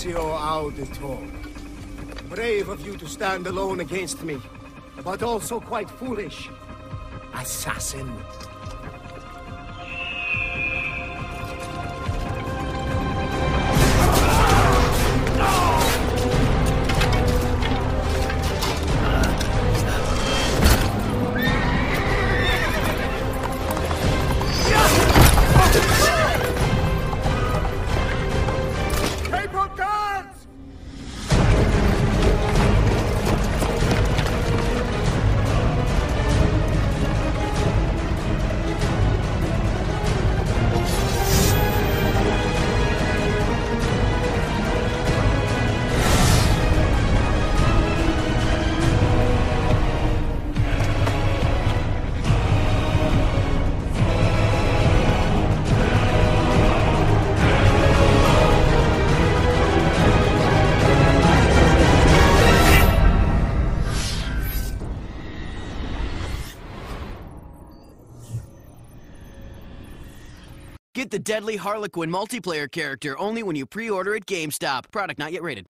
Ezio Auditore. Brave of you to stand alone against me, but also quite foolish. Assassin. Get the Deadly Harlequin multiplayer character only when you pre-order at GameStop. Product not yet rated.